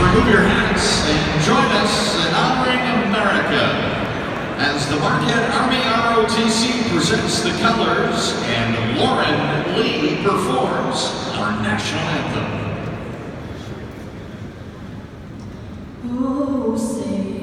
remove your hats and join us in honoring America as the Marquette Army ROTC presents the colors and Lauren Lee performs our national anthem. Oh, say